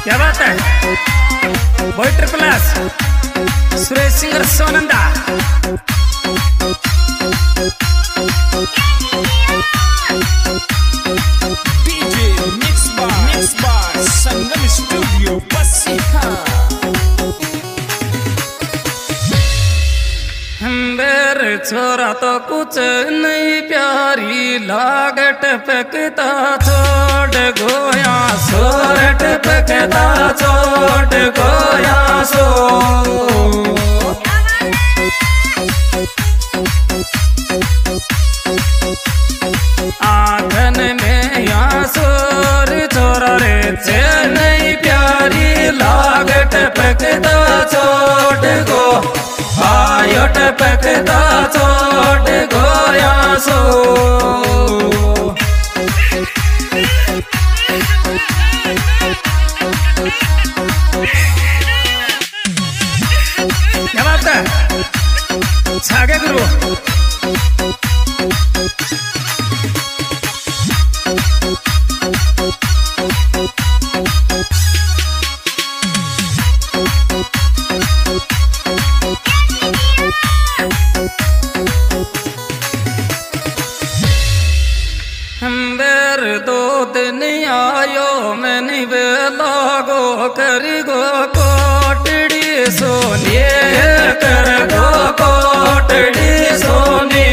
क्या बात है Boy Triple S Suresh singer Sonanda DJ mix बार संगम स्टूडियो बसिहा। मेरे छोरा तो कुछ नहीं प्यारी लागट पकता छोड़ गोया सोरट पकता छोड़ गोया सो आंगन में या सोर छोरा रे नहीं प्यारी लागट पकता छोड़ गो आयो टपकता छोड़ गोया सो क्या बात है छागे गुरु दो दिन आयो मैंने लागो कर गो कोटड़ी सोने कर गो कोटड़ी सोने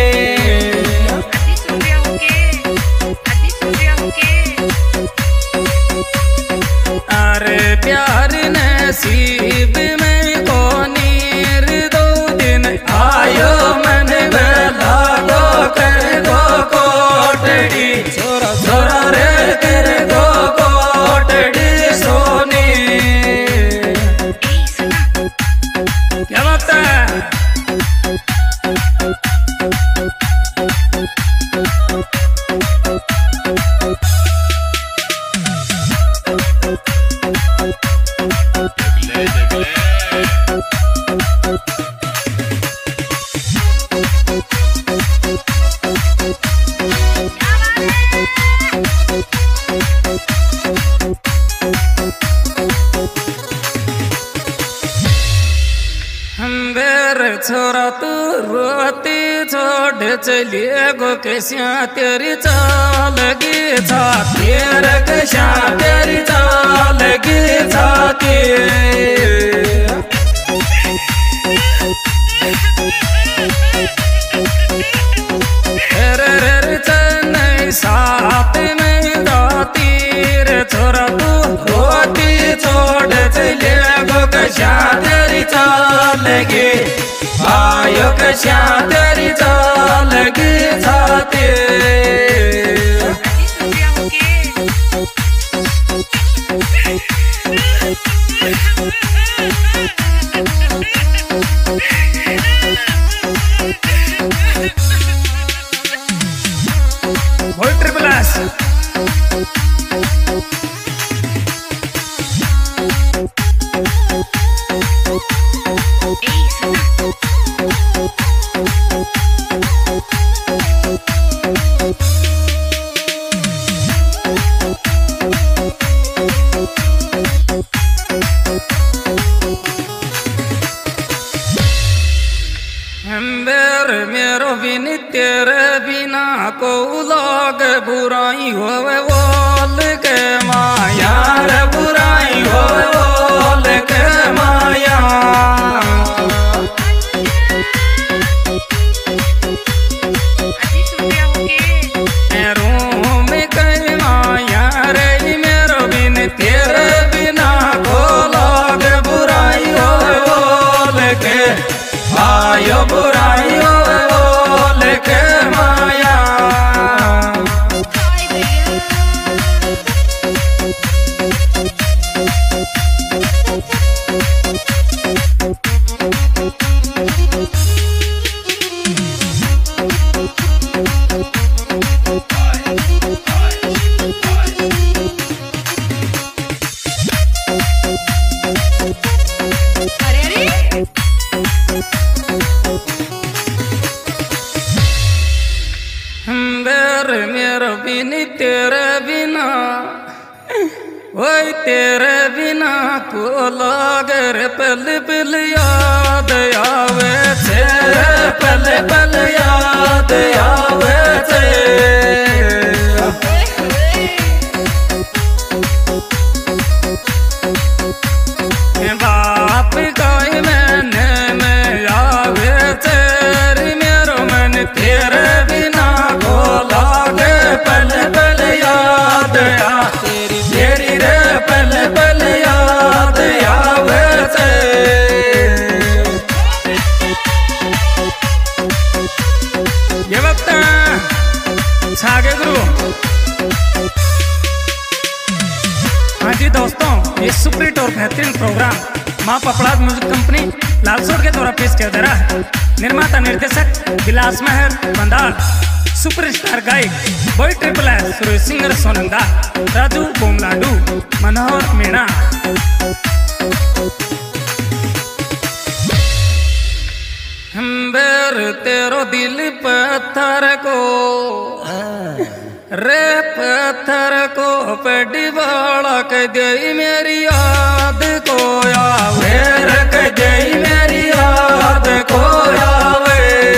अरे प्यार नसीब में कोनीर दो दिन आयो मैंने लागो कर गो कोटड़ी छोरा रे कर गो कोटड़ी सोनी क्या बात है छोरा तू रोती छोड़ चलिए गो कैसा तेरी चाल गी था तेरा कैसा तेरी चाल गी छाती रे चन्नई साथ में दाती रे छोरा तू रोती छोड़ चलिए गो कैसा तेरी चाल गी आयो कशा तेरी चाल की छाती बॉय ट्रिपल एस मेरो बिन तेरे बिना को लाग बुराई होवे बोल के माया रे बुराई होवे बोल के माया रूम के माया रे मेरो बिन तेरे बिना को लाग बुराई होवे बोल के आयो बुराई होवे बोल के माया मेरे बिन तेरे बिना ओए तेरे बिना को लागर पल पल याद आवे छे, पल पल याद आवे छे। बाप गाय मैंने में आवे तेरी मेरो मन तेरे बिना को लागे पल पल याद आ तेरी रे पल पल याद आवे से। ये वक्त छागे गुरु। हाँ जी दोस्तों, ये सुपरहिट और बेहतरीन प्रोग्राम माँ पपड़ाद म्यूजिक कंपनी लालसोट के द्वारा पेश किया जा रहा है। निर्माता निर्देशक विलास महर बंदाल, सुपरस्टार गायक Boy Triple S, Suresh singer Sonanda, Raju Bomladu, Manohar Meena. बेर तेरो दिल पत्थर को रे पत्थर को पड़ी वाला कह दे मेरी याद को आवे, कह दे मेरी याद को आवे।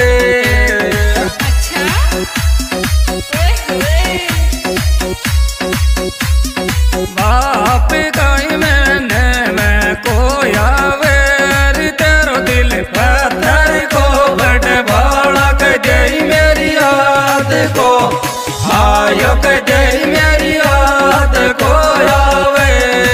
बाप गाय मैंने मैं को आवे तेरो दिल पत्थर को बड़े वाला कह दे मेरी याद को आयो, कह दे मेरी याद को आवे।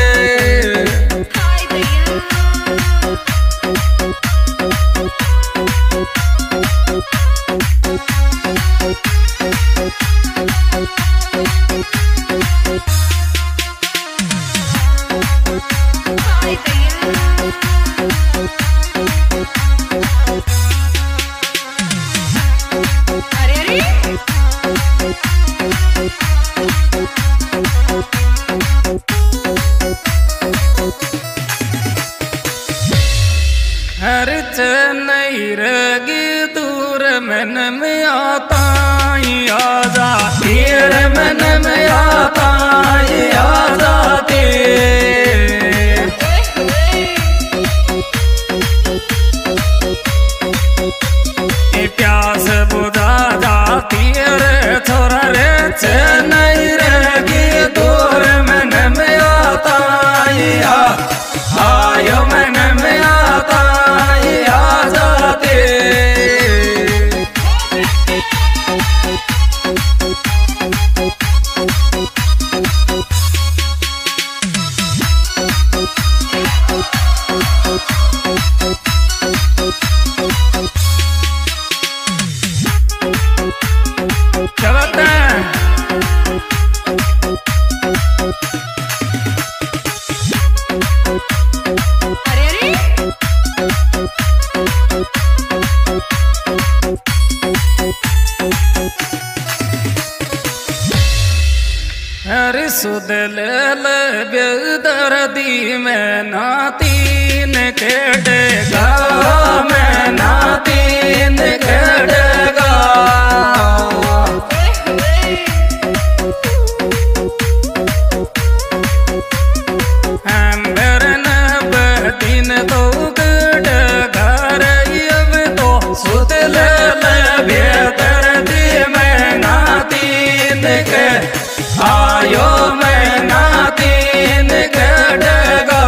हर चेन्नई रगी दूर मन में आता आजा तेरे मन में आता आजाती। प्यास बुझा जाती रे छोरा रे चेन्नई रगी दूर मन में आता आयो मन में आता आजाती। क्या बात है? हरि सुध ले बेदर्दी में नातीन केड़ेगा, मैं नातीन केड़ेगा। दिन तो घर अब तो सुध ले बेदर्दी में नातीन के आयो, मैं नातीन केड़ेगा।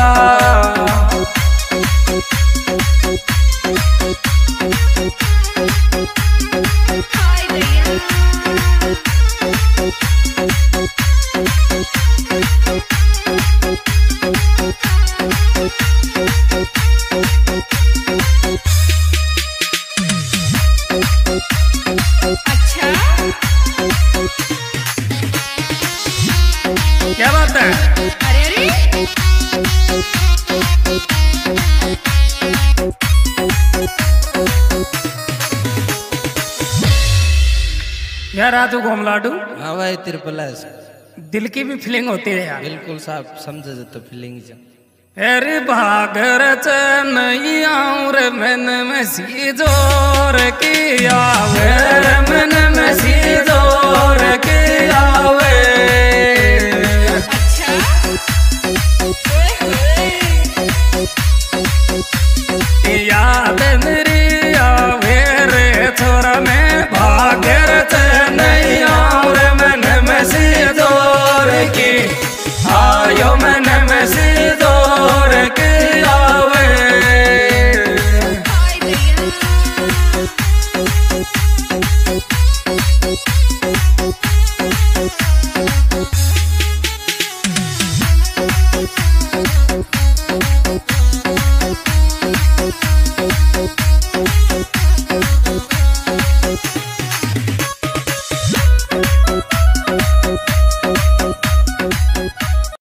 क्या बात है? अरे यार राजू गोमलाडू। हाँ भाई ट्रिपल एस, दिल की भी फीलिंग होती है यार। बिल्कुल साहब समझे तो फीलिंग। अरे भागर चनई आऊर मन में सी जोर की आवे, मन में सी जोर की आवे।